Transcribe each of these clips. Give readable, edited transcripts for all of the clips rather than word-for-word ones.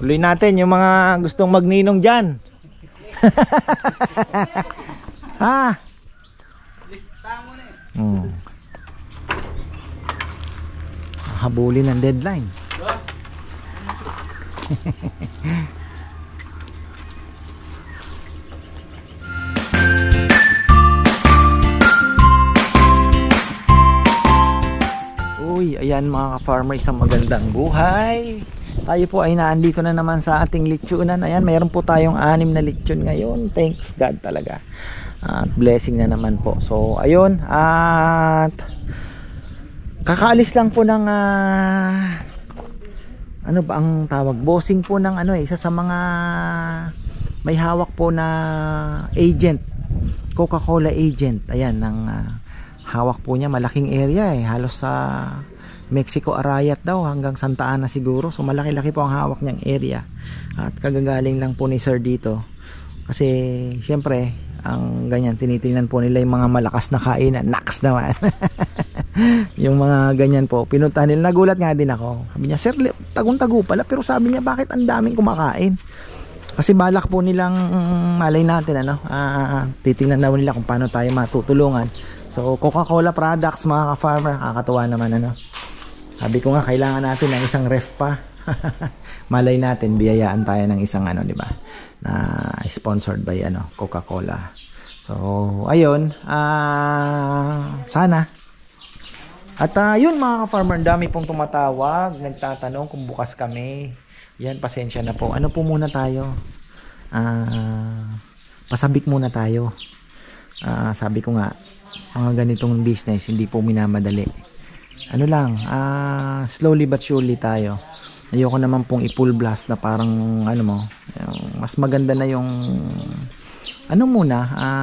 Tuloy natin yung mga gustong magninong dyan. Ha? Lista mo na eh. Habulin ang deadline. Uy, ayan mga ka-farmer, isang magandang buhay. Tayo po ay naandito na naman sa ating lechonan. Ayan, mayroon po tayong 6 na lechon ngayon. Thanks God talaga. At blessing na naman po. So, ayun. At kakaalis lang po ng ano ba ang tawag? Bossing po ng isa sa mga may hawak po na agent. Coca-Cola agent. Ayan, ng hawak po niya. Malaking area halos sa Mexico Arayat daw hanggang Santa Ana siguro. So malaki-laki po ang hawak niyang area. At kagagaling lang po ni sir dito. Kasi syempre ang ganyan tinitingnan po nila yung mga malakas na kainan. Naks naman. Yung mga ganyan po pinuntahan nila. Nagulat nga din ako. Sabi niya, sir, tagong-tago pala. Pero sabi niya, bakit ang daming kumakain? Kasi balak po nilang malay natin titingnan daw nila kung paano tayo matutulungan. So Coca-Cola products mga ka-farmer, kakatuwa naman Sabi ko nga kailangan natin ng isang ref pa. Malay natin biyayaan tayo ng isang di ba? Na sponsored by Coca-Cola. So ayun, sana. At yun mga ka-farmer, dami pong tumatawag, nagtatanong kung bukas kami. Yan, pasensya na po. Ano po muna tayo? Pasabik muna tayo. Sabi ko nga, mga ganitong business hindi po minamadali. Ano lang, slowly but surely tayo. Ayoko naman pong i-full blast na parang mas maganda na yung muna,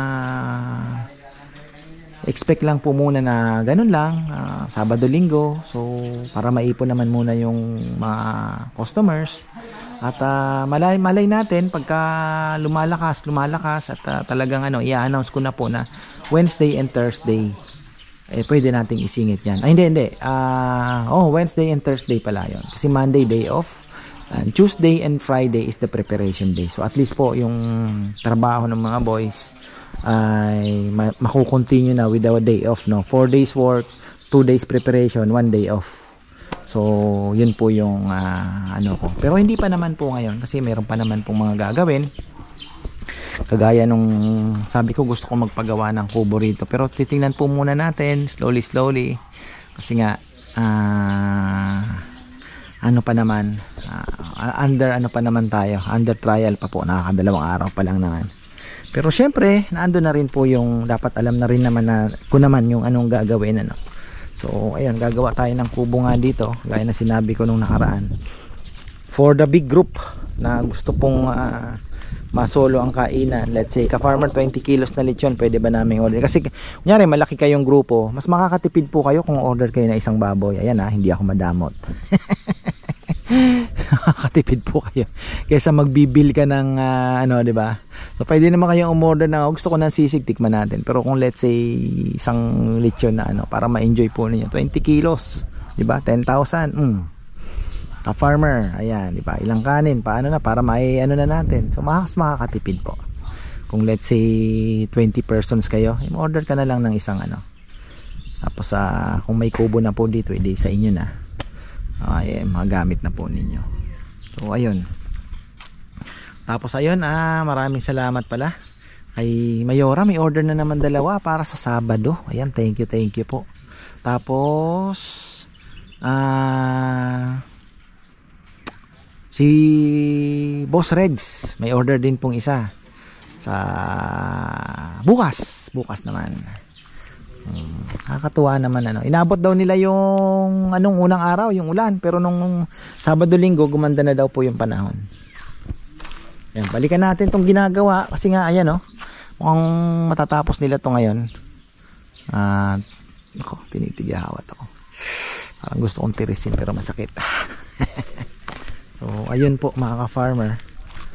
expect lang po muna na ganun lang, Sabado, Linggo. So para maipon naman muna yung mga customers. At malay natin pagka lumalakas at talagang i-announce ko na po na Wednesday and Thursday pwede nating isingit yan. Hindi. Wednesday and Thursday pala yun. Kasi Monday day off. And Tuesday and Friday is the preparation day. So at least po yung trabaho ng mga boys ay makukontinue na with a day off. 4 days work, 2 days preparation, 1 day off. So yun po yung ko. Pero hindi pa naman po ngayon kasi meron pa naman pong mga gagawin. Kagaya nung sabi ko gusto ko magpagawa ng kubo rito, pero titingnan po muna natin slowly kasi nga under trial pa po, nakakadalawang araw pa lang naman. Pero syempre naando na rin po yung dapat alam na rin naman na kung naman yung anong gagawin So ayun, gagawa tayo ng kubo nga dito gaya na sinabi ko nung nakaraan for the big group na gusto pong masolo ang kainan. Let's say ka-farmer 20 kilos na lechon, pwede ba namin order? Kasi kunyari malaki kayong grupo, mas makakatipid po kayo kung order kayo na isang baboy. Ayan hindi ako madamot. Makakatipid po kayo kaysa magbibil ka ng di ba? So pwede naman kayong umorder na gusto ko ng sisig, tikman natin. Pero kung let's say isang lechon na para ma-enjoy po ninyo 20 kilos, di ba? 10,000. Ka-farmer, ayan, di ba? Ilang kanin, paano na para na natin. So makakatipid po. Kung let's say 20 persons kayo, order ka na lang ng isang Tapos kung may kubo na po dito, edi sa inyo na. Magamit na po ninyo. So ayun. Tapos ayun, maraming salamat pala kay Mayora, may order na naman 2 para sa Sabado. Ayan, thank you po. Tapos si Boss Regs may order din pong isa sa bukas naman. Nakakatuwa naman inabot daw nila yung unang araw yung ulan, pero nung Sabado, Linggo gumanda na daw po yung panahon. Yan, balikan natin tong ginagawa kasi nga ayan mukhang matatapos nila to ngayon. Tinitigahawat ako. Parang gusto kong tirisin pero masakit. So ayun po mga ka-farmer.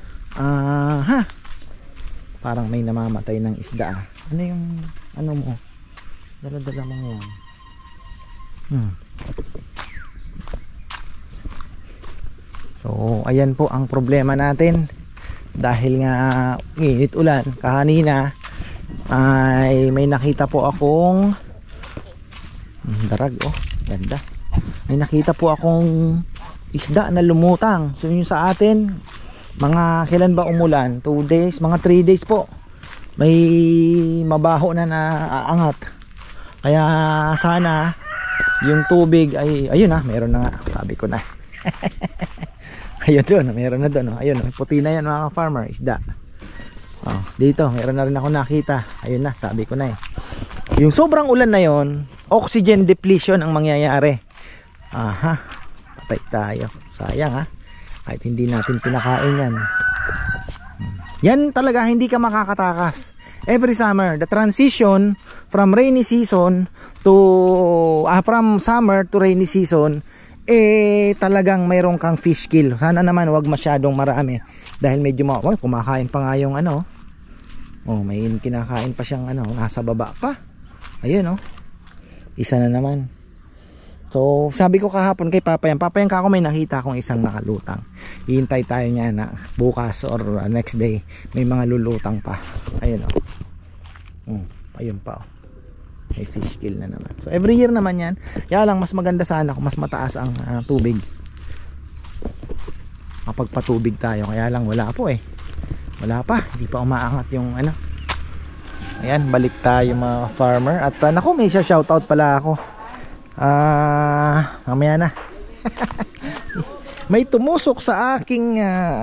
Parang may namamatay ng isda. Ano yung mo? Dala-dala mo yan. So So ayan po ang problema natin. Dahil nga init ulan, kahanina ay may nakita po akong darag, oh ganda. May nakita po akong isda na lumutang. So yung sa atin, mga kailan ba umulan? 2 days, mga 3 days po. May mabaho na naaangat. Kaya sana yung tubig ay ayun na, meron na nga. Sabi ko na. Ayun doon, meron na doon. Ayun, puti na yan mga farmer, isda. Oh, dito, meron na rin ako nakita. Ayun na, sabi ko na eh. Yung sobrang ulan na yon, oxygen depletion ang mangyayari. Aha, patay tayo. Sayang ha. Kahit hindi natin pinakain yan. Yan talaga, hindi ka makakatakas. Every summer, the transition from rainy season to from summer to rainy season, talagang mayroon kang fish kill. Sana naman wag masyadong marami dahil medyo kumakain pa nga yung ano. Oh, may kinakain pa siyang ano, nasa baba pa. Ayun oh. Isa na naman. So, sabi ko kahapon kay Papayang ako may nakita akong isang nakalutang. Hihintay tayo niya na bukas or next day may mga lulutang pa. Ayun oh. Ayun pa oh. May fish kill na naman. So every year naman yan. Kaya lang mas maganda sana kung mas mataas ang tubig. Mapagpatubig tayo. Kaya lang wala po eh. Wala pa. Hindi pa umaangat yung ano. Ayan, balik tayo mga farmer. At naku, may shoutout pala ako. Mamaya na. May tumusok sa aking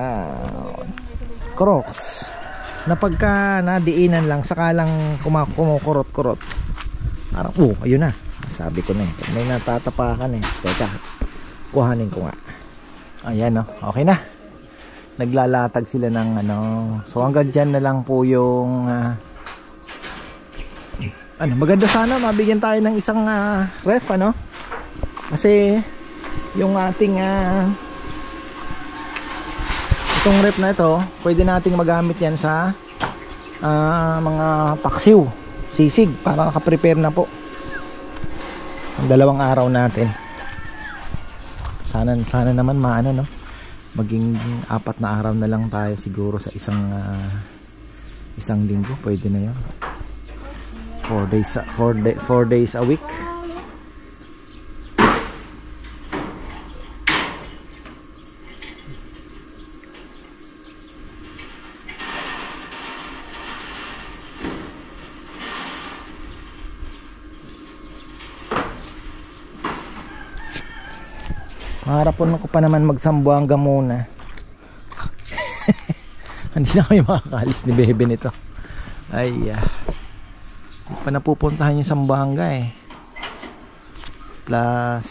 Crocs na pagka nadiinan lang sakalang kumukurot-kurot. Parang ayun na. Sabi ko na eh. May natatapakan eh. Teka, kuhanin ko nga. Ayan oh, okay na. Naglalatag sila ng ano. So hanggang dyan na lang po yung maganda sana mabigyan tayo ng isang ref ano. Kasi yung ating itong ref na ito, pwede nating magamit yan sa mga paksiw, sisig, para naka-prepare na po ang 2 araw natin. Sana naman maano no, maging 4 na araw na lang tayo siguro sa isang linggo. Pwede na yun. 4 days a week. Maharapon ko pa naman magsambuanga muna. Hindi na kami makakalis ni Bebe nito. Ay hindi pa napupuntahan yung Sambuanga eh. Plus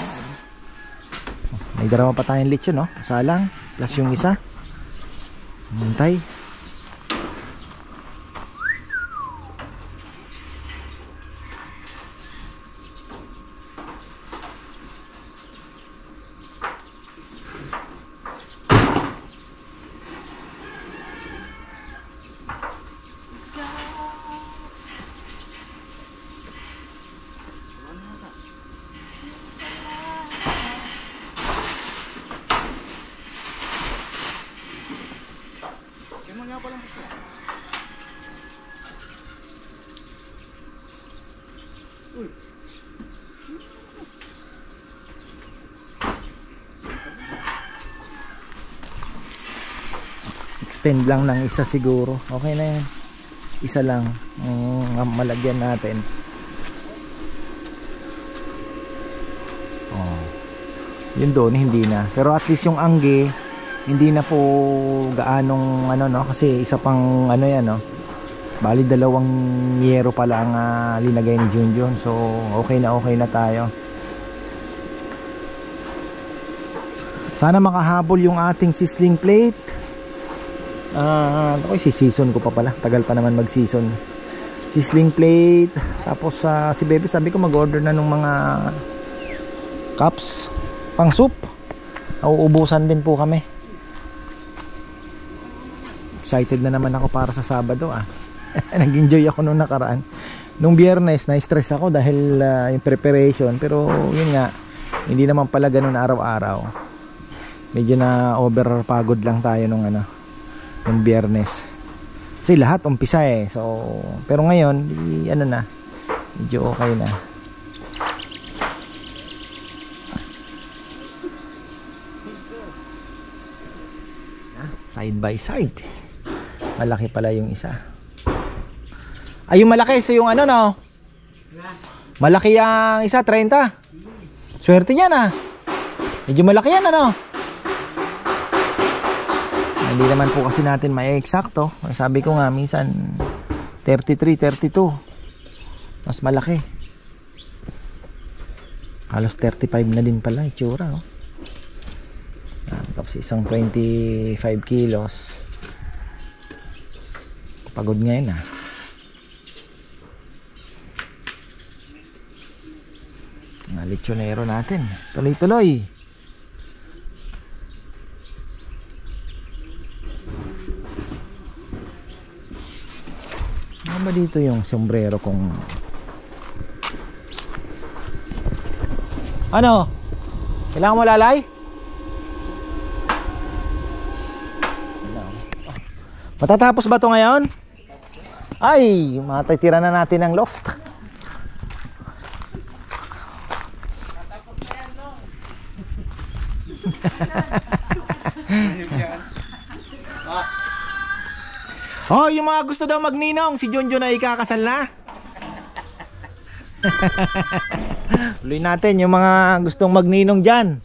may 2 pa tayong lechon no? Salang. Plus yung isa. Hintay. Extend lang ng isa siguro. Okay na yan. Isa lang. Malagyan natin. Yun doon hindi na. Pero at least yung angge hindi na po gaanong ano no, kasi isa pang ano yan no. Bali 2 yero pala ang linagay ni Junjun. So okay na tayo. Sana makahabol yung ating sizzling plate. Si-season ko pa pala. Tagal pa naman mag-season. Sizzling plate. Tapos si Bebe sabi ko mag-order na ng mga cups pang soup. Nauubusan din po kami. Excited na naman ako para sa Sabado Nag-enjoy ako nung nakaraan. Nung Biyernes na-stress ako dahil yung preparation. Pero yun nga, hindi naman pala ganun araw-araw. medyo na overpagod lang tayo nung nung Biyernes. Kasi lahat umpisa eh. So, pero ngayon, na, medyo okay na. Side by side. Malaki pala yung isa. Ay, yung malaki sa yung no? Malaki ang isa, 30. Swerte niyan Medyo malaki yan Hindi naman po kasi natin may eksakto. Sabi ko nga minsan 33, 32. Mas malaki. Halos 35 na din pala itsura Tapos isang 25 kilos. Pagod ngayon Lechonero natin. Tuloy-tuloy. Ano ba dito yung sombrero kong kailangan mo lalay? Matatapos ba to ngayon? Ay, matitira na natin ang loft. Yung mga gusto daw magninong, si Junjun ay ikakasal na. Tuloy natin yung mga gustong magninong dyan.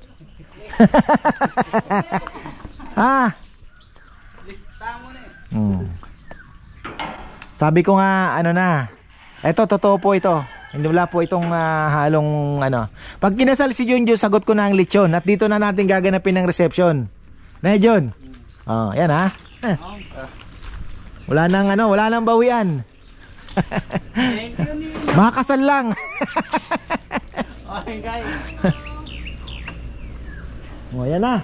Lista mo na Sabi ko nga eto totoo po ito. Hindi wala po itong halong Pag kinasal si Junjun, sagot ko na ang lechon. At dito na natin gaganapin ng reception. Na Jun? Yan wala nang bawian. Thank you, Nino. Makasal lang. Okay, guys. Yan na.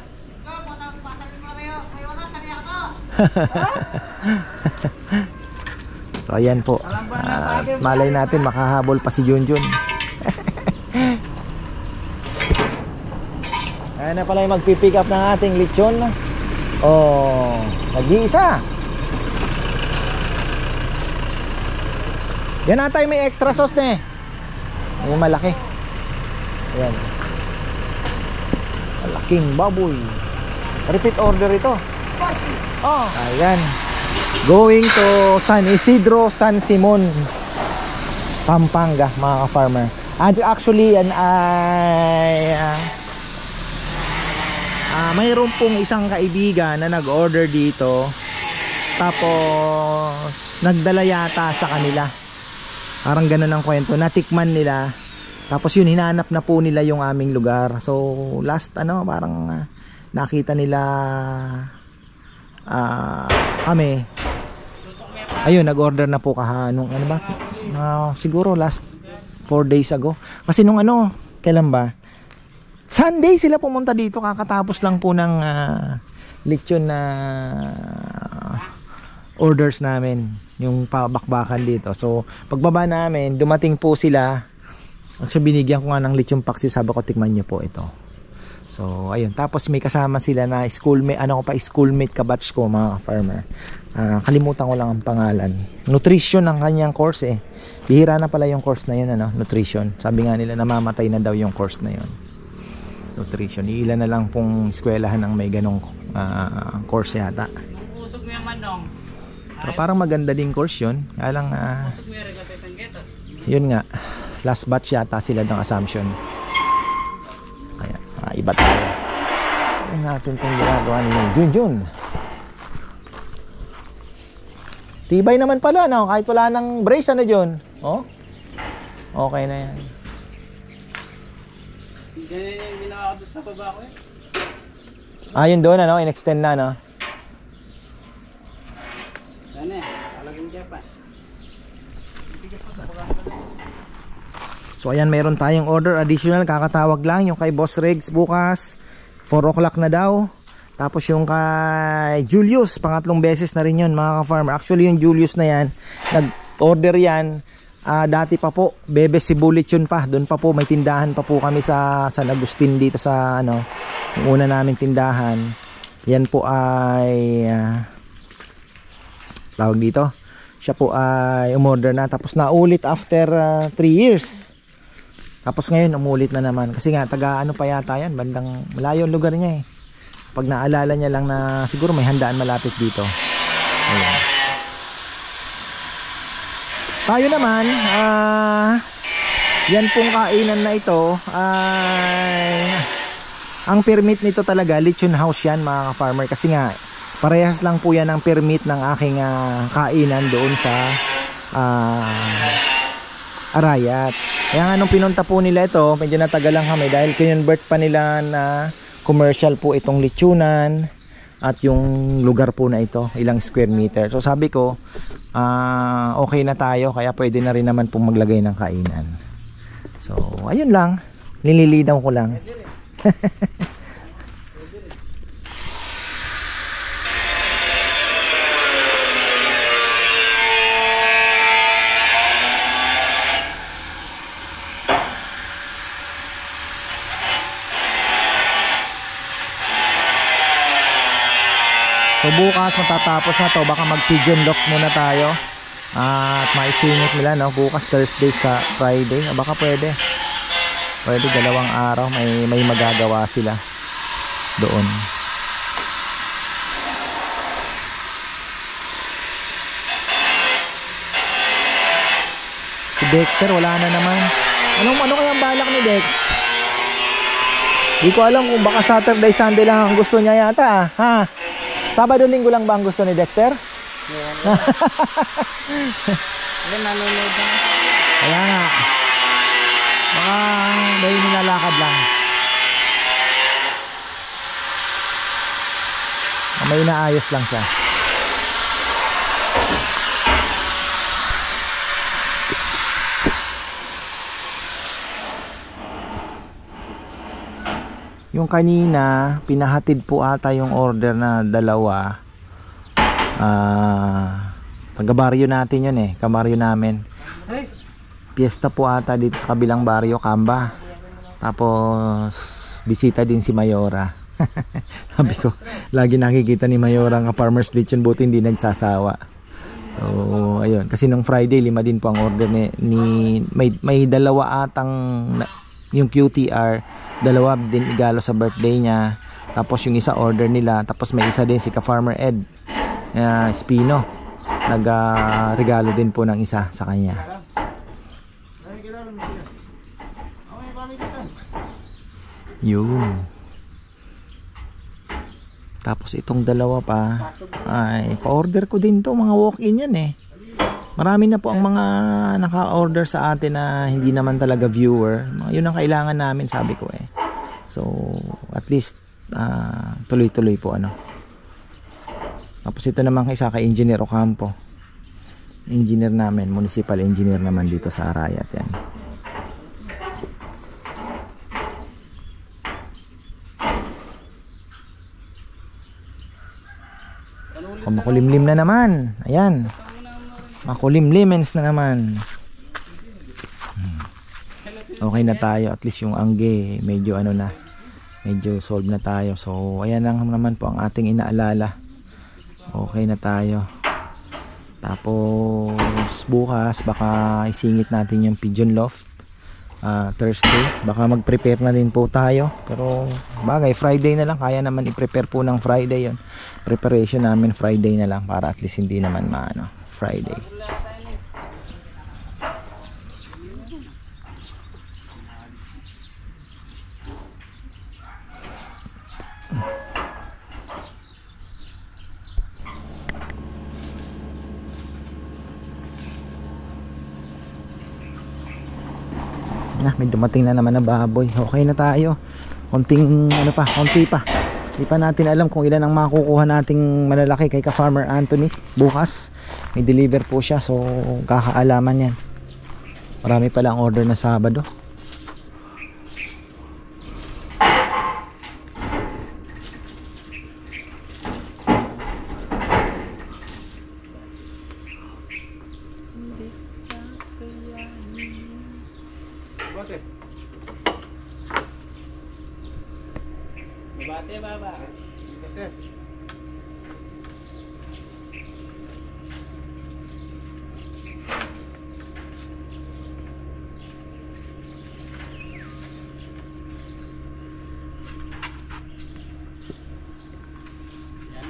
So ayan po. Malay natin makahabol pa si Junjun. Ayan na pala yung magpipick up ng ating lechon. Nag-iisa. Yan natay may extra sauce na yung malaki. Ayan. Malaking baboy. Repeat order ito. Ayan. Going to San Isidro, San Simon, Pampanga, mga farmer. And actually yan ay mayroon pong isang kaibigan na nag-order dito. Tapos nagdala yata sa kanila. Parang ganun ang kwento. Natikman nila. Tapos yun, hinanap na po nila yung aming lugar. So last parang nakita nila kami. Ayun, nag-order na po nung siguro last 4 days ago. Kasi nung kailan ba? Sunday sila pumunta dito. Kakatapos lang po ng lechon na orders namin. Yung pabakbakan dito. So pagbaba namin, dumating po sila. Actually binigyan ko nga ng lechon paksiw. Sabi ko tikman nyo po ito. So ayun, tapos may kasama sila na schoolmate, schoolmate kabatch ko, mga farmer. Kalimutan ko lang ang pangalan. Nutrition ang kanyang course Bihira na pala yung course na yun, nutrition. Sabi nga nila namamatay na daw yung course na yun. Nutrition. Ilan na lang pong eskwelahan ang may ganong course yata. Usog mo yung manong. Pero parang maganda din course yun. Kaya lang yun nga, last batch yata sila ng assumption. Kaya iba tayo. Ito natin itong ginagawa ni Junjun. Tibay naman pala kahit wala ng brace Jun. Okay na yan. Ganyan yung ginawa ko sa baba ko yun doon in-extend na Sana talagang Japan. So ayan, meron tayong order additional. Kakatawag lang yung kay Boss Regs bukas 4 o'clock na daw. Tapos yung kay Julius, pangatlong beses na rin yun, mga ka-farmer. Actually yung Julius na yan, nag-order yan dati pa po, Bebe Cebu Lechon pa. Doon pa po, may tindahan pa po kami sa San Agustin dito sa ano, yung una namin tindahan. Yan po ay tawag dito. Siya po ay umorder na, tapos naulit after 3 years. Tapos ngayon umulit na naman kasi nga taga ano pa yata yan, bandang malayo ang lugar niya eh. Pag naalala niya lang na siguro may handaan malapit dito. Ayan. Tayo naman, yan pong kainan na ito ay ang permit nito talaga lechon house yan mga ka-farmer, kasi nga parehas lang po yan ang permit ng aking kainan doon sa Arayat. Kaya nga nung pinunta po nila ito, medyo natagal lang kami dahil kinonvert pa nila na commercial po itong lechonan at yung lugar po na ito, ilang square meter. So sabi ko, okay na tayo, kaya pwede na rin naman pong maglagay ng kainan. So ayun lang, nililinaw ko lang. So bukas matatapos na to, baka mag pigeon lock muna tayo at maisingit nila no, bukas Thursday sa Friday, baka pwede dalawang araw may magagawa sila doon. Si Dexter wala na naman. Ano kayang balak ni Dex? Di ko alam kung baka Saturday Sunday lang ang gusto niya yata ha. Sabado Linggo lang ba ang gusto ni Dexter? Yeah. Nanonood na. Kaya nga. Baka dahil nilalakad lang. May inaayos lang siya. Yung kanina, pinahatid po ata yung order na dalawa. Taga-baryo natin yun eh, kabaryo namin. Piyesta po ata dito sa kabilang baryo, Kamba. Tapos, bisita din si Mayora. Sabi ko, lagi nakikita ni Mayora ang farmer's lechon, buti hindi nagsasawa. So, ayun. Kasi nung Friday, 5 din po ang order may dalawa atang, yung QTR, dalawa din igalo sa birthday niya, tapos yung isa order nila, tapos may isa din si ka-farmer Ed Espino, regalo din po ng isa sa kanya. Yun. Tapos itong dalawa pa ay pa-order ko din to, mga walk-in yan eh. Marami na po ang mga naka-order sa atin na hindi naman talaga viewer. Yun ang kailangan namin, sabi ko eh. So, at least tuloy-tuloy po ano. Tapos ito naman isa kay Engineer Ocampo. Engineer namin, municipal engineer naman dito sa Arayat yan. Makulimlim na naman. Ayan. Makulimlimens na naman. Okay na tayo, at least yung angge medyo ano na, medyo solve na tayo. So ayan lang naman po ang ating inaalala. Okay na tayo. Tapos bukas baka isingit natin yung pigeon loft. Thursday baka mag-prepare na din po tayo, pero bagay Friday na lang, kaya naman i-prepare po ng Friday yon. Preparation namin Friday na lang para at least hindi naman maano Friday. May dumating na naman na baboy. Okay na tayo. Konting ano pa, konti pa. Hindi pa natin alam kung ilan ang makukuha nating malalaki kay ka-farmer Anthony. Bukas may deliver po siya, so kakaalaman yan. Marami pala ang order na Sabado.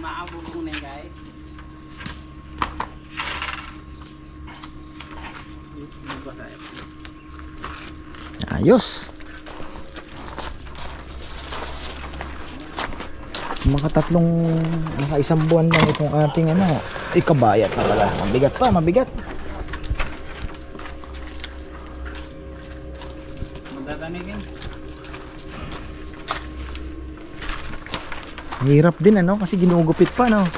Ayos. Mga tatlong, mga isang buwan lang itong ating ano, ikabayat na pala. Mabigat pa, mabigat. Magdadanigin. Hirap din ano, kasi ginugupit pa no.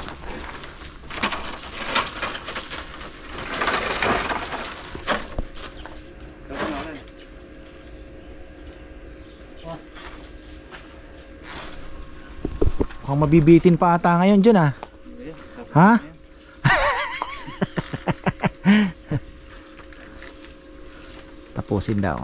Mukhang mabibitin pa ata ngayon dyan ah. Ha? Tapusin daw.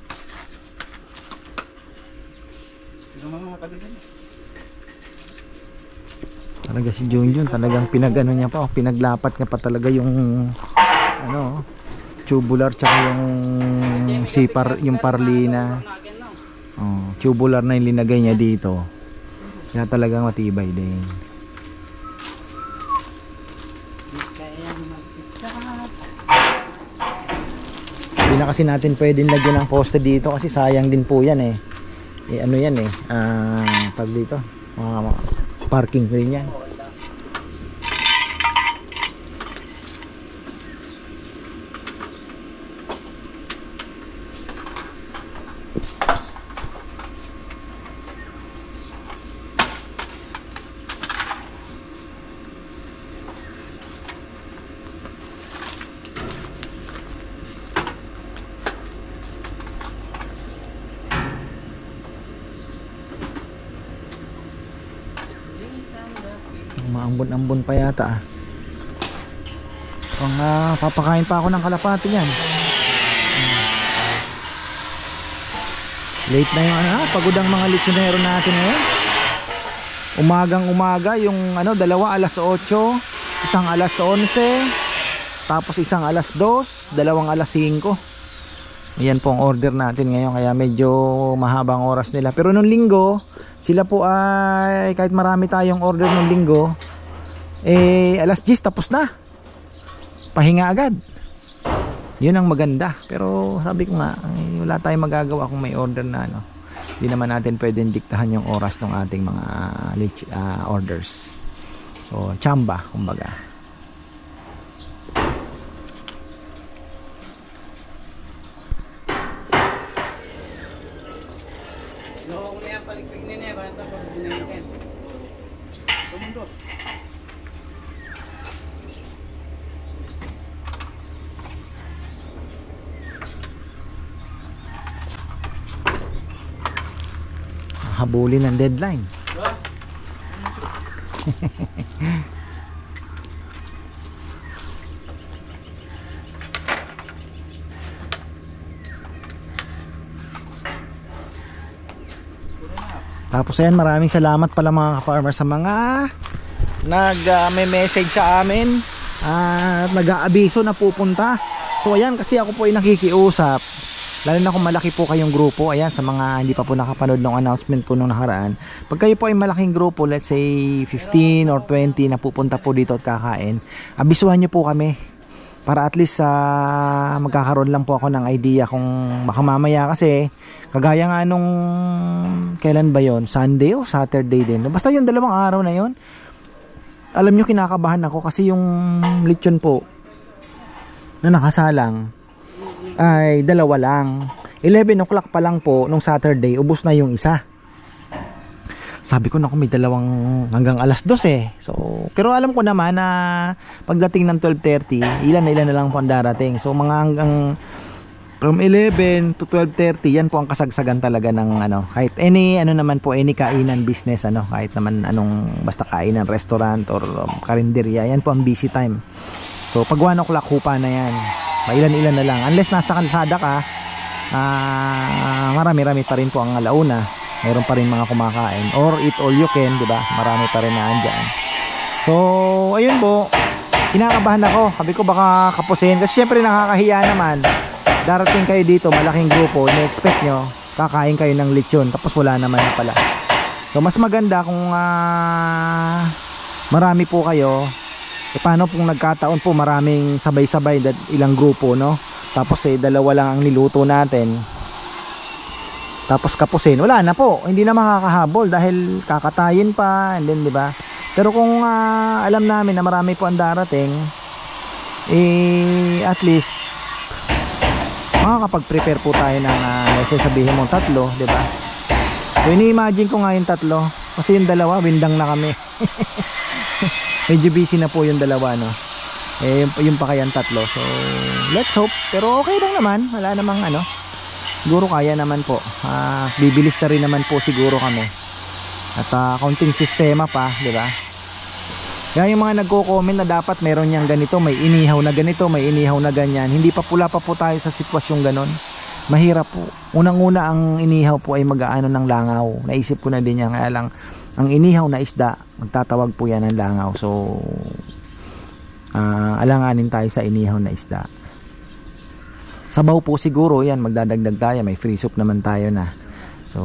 Talaga si Junjun, talagang pinagano niya pa, pinaglapat niya pa talaga yung ano, tubular tsaka yung sipar, yung parlina. Oh, tubular na yung linagay niya dito. Kaya talagang matibay din. Hindi na kasi natin pwedeng lagyan ng poste dito kasi sayang din po yan eh. Ano yan eh, pag dito, parking rin yan. Maambon-ambon pa yata ah. Papakain pa ako ng kalapati yan. Late na yung pagod ang mga lechonero natin ngayon. Umagang umaga yung dalawa alas 8, isang alas 11, tapos isang alas 2, dalawang alas 5. Ayan po ang order natin ngayon, kaya medyo mahabang oras nila. Pero nung linggo sila po ay kahit marami tayong order nung linggo, alas 10 tapos na. Pahinga agad. Yun ang maganda. Pero sabi ko nga, wala tayong magagawa kung may order na Hindi naman natin pwedeng diktahan yung oras ng ating mga orders. So, chamba kumbaga. Habulin ng deadline. Tapos ayan, maraming salamat pala mga ka-farmer sa mga may message sa amin at nag-aabiso na pupunta. So ayan, kasi ako po ay nakikiusap, lalo na kung malaki po kayong grupo. Ayan, sa mga hindi pa po nakapanood ng announcement ko nung nakaraan, pag kayo po ay malaking grupo, let's say 15 or 20 na pupunta po dito at kakain, abisuhan nyo po kami para at least magkakaroon lang po ako ng idea kung baka mamaya, kasi kagaya nga nung kailan ba yon, Sunday o Saturday din, basta yung dalawang araw na yon, alam nyo kinakabahan ako kasi yung lechon po na nakasalang ay dalawa lang. 11 o'clock pa lang po nung Saturday, ubos na yung isa. Sabi ko, naku, may dalawang hanggang alas 2 eh. So, pero alam ko naman na pagdating ng 12:30, ilan na lang po ang darating. So mga hanggang from 11 to 12:30, yan po ang kasagsagan talaga ng kahit any naman po, any kainan business, kahit naman basta kainan, restaurant or karinderya, yan po ang busy time. So pag 1 o'clock hupa na yan. Mailan-ilan na lang. Unless nasa kalsada ka, marami-rami pa rin po ang alauna. Meron pa rin mga kumakain. Or eat all you can, diba? Marami pa rin na andyan. So, ayun po. Kinakabahan ako. Sabi ko baka kapusin. Kasi syempre nakakahiya naman. Darating kayo dito, malaking grupo. Na-expect nyo, kakain kayo ng lechon. Tapos wala naman na pala. So, mas maganda kung marami po kayo, paano kung nagkataon po maraming sabay-sabay, ilang grupo, no? Tapos dalawa lang ang niluto natin, tapos kapusin, wala na po, hindi na makakahabol dahil kakatayin pa, and then, di ba? Pero kung alam namin na marami po ang darating, at least makakapag-prepare po tayo ng sasabihin mong 3, di ba? So ini-imagine ko nga yung 3, kasi yung 2 windang na kami. Medyo busy na po yung 2, no? Yung pa kayang 3. So let's hope, pero okay lang naman, wala namang siguro kaya naman po. Bibilis na rin naman po siguro kami. At kaunting sistema pa, di ba? Kaya yung mga nagko-comment na dapat meron niyang ganito, may inihaw na ganito, may inihaw na ganyan, hindi pa pula pa po tayo sa sitwasyong ganon. Mahirap po. Unang-una ang inihaw po ay mag-aano ng langaw. Naisip ko na din yan, kaya lang ang inihaw na isda, magtatawag po yan ng langaw. So alanganin tayo sa inihaw na isda. Sabaw po siguro yan, magdadagdag tayo, may free soup naman tayo na. So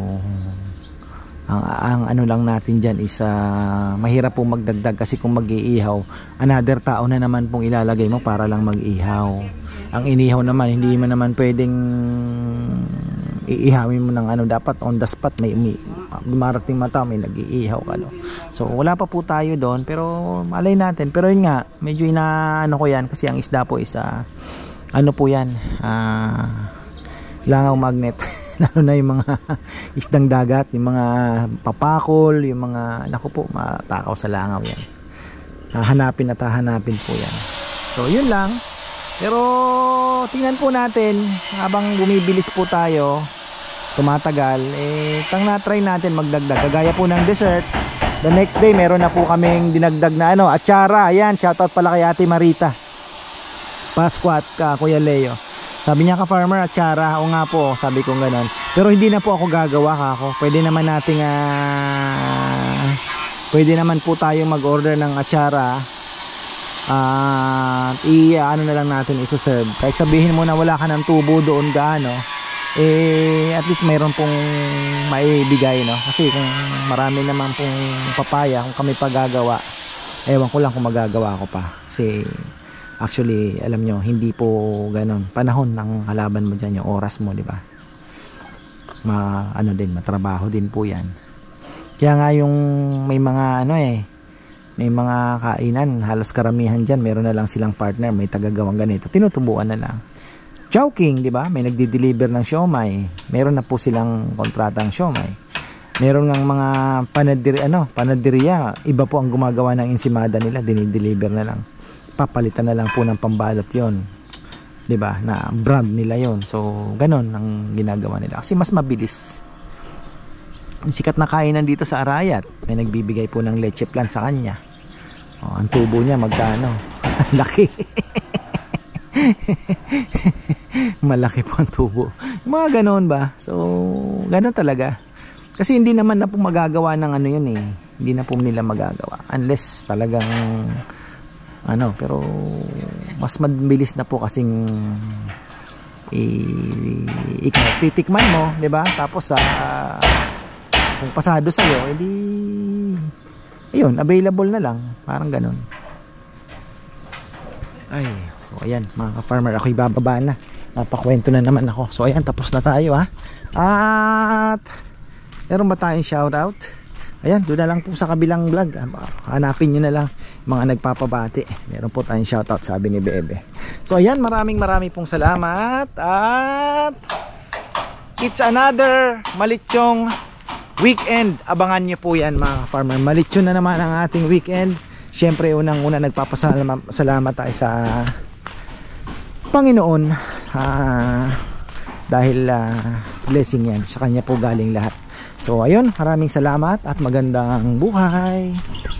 ang ano lang natin dyan is mahirap po magdagdag, kasi kung mag-iihaw, another tao na naman pong ilalagay mo para lang mag-ihaw. Ang inihaw naman, hindi mo naman pwedeng iihawin mo ng dapat on the spot, may dumarating mata, may nag-iihaw ka, no? So wala pa po tayo doon, pero malay natin. Pero yun nga, medyo inaano ko yan, kasi ang isda po is ano po yan, langaw magnet. Lalo na yung mga isdang dagat, yung mga papakol, yung mga, naku po, matakaw sa langaw yan. Hahanapin at hahanapin po yan. So yun lang. Pero tingnan po natin, habang bumibilis po tayo, tumatagal, na-try natin magdagdag. Kagaya po ng dessert, the next day meron na po kaming dinagdag na atsara. Ayan, shoutout pala kay Ate Marita Pasquat, Kuya Leo. Sabi niya, ka-farmer, atsara. O nga po, sabi ko ganon. Pero hindi na po ako gagawa, kako. Pwede naman nating pwede naman po tayong mag-order ng atsara. Ano na lang natin isa-serve. Kahit sabihin mo na wala ka ng tubo doon gaano, at least mayroon pong maibigay, no? Kasi kung marami naman pong papaya, kung kami pa gagawa, ewan ko lang kung magagawa ko pa. Kasi actually, alam nyo, hindi po ganon. Panahon ng kalaban mo dyan, yung oras mo, di ba? Matrabaho din po yan. Kaya nga yung may mga may mga kainan, halos karamihan dyan, meron na lang silang partner, may tagagawang ganito, tinutubuan na lang. Chowking, di ba? May nagdi-deliver ng siomay. Meron na po silang kontratang siomay. Meron ng mga panadiriya, iba po ang gumagawa ng ensimada nila, dinideliver na lang. Papalitan na lang po ng pambalot yon, di ba, na brand nila yon. So ganon ang ginagawa nila, kasi mas mabilis. Yung sikat na kainan dito sa Arayat, may nagbibigay po ng leche plan sa kanya. Ang tubo niya magkano? Laki. Malaki po ang tubo. Mga ganon ba? So ganon talaga, kasi hindi naman na po magagawa ng yun hindi na po nila magagawa unless talagang pero mas mabilis na po kasing titikman mo, di ba? Tapos kung pasado sa'yo, edi ayun, available na lang, parang ganon. Ay, so ayan mga ka-farmer, ako'y bababa na, napakwento na naman ako. So ayan, tapos na tayo at meron ba tayong shoutout? Ayan, doon na lang po sa kabilang vlog. Hanapin nyo na lang mga nagpapabati. Meron po tayong shoutout, sabi ni Bebe. So ayan, maraming pong salamat. At it's another Malitsyong weekend. Abangan nyo po yan mga farmer. Malitsyon na naman ang ating weekend. Siyempre unang-una nagpapasalamat tayo sa Panginoon. Dahil blessing yan. Sa kanya po galing lahat. So ayun, maraming salamat at magandang buhay.